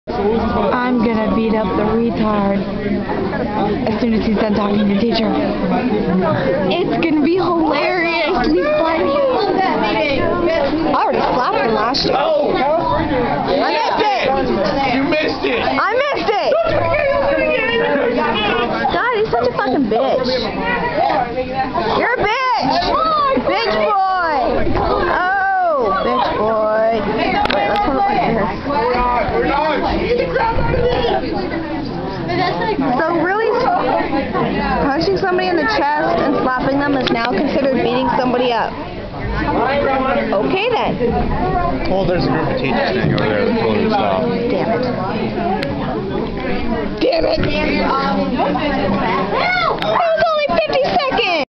I'm gonna beat up the retard as soon as he's done talking to the teacher. It's gonna be hilariously funny. I already slapped him last year. Oh! I missed it! You missed it! I missed it! God, he's such a fucking bitch. You're a bitch! Bitch boy! Oh, bitch boy. Wait, let's hold it like this. We're not! So really, punching somebody in the chest and slapping them is now considered beating somebody up. Okay then. Well, there's a group of teachers standing over there that told her to stop. Damn it. Damn it!